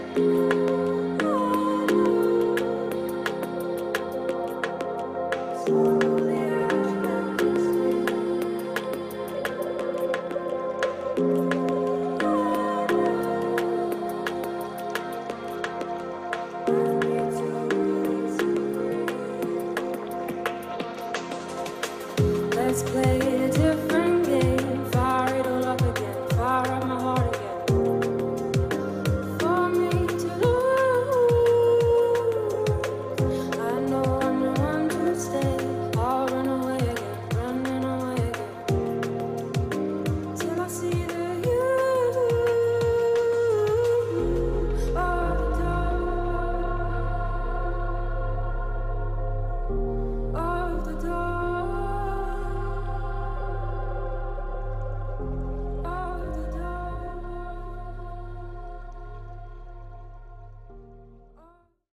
Let's play a different game. Fire it all up again. Fire up my heart again. For me to lose, I know I'm the one to stay. I'll run away again, running away again, till I see the you of the door.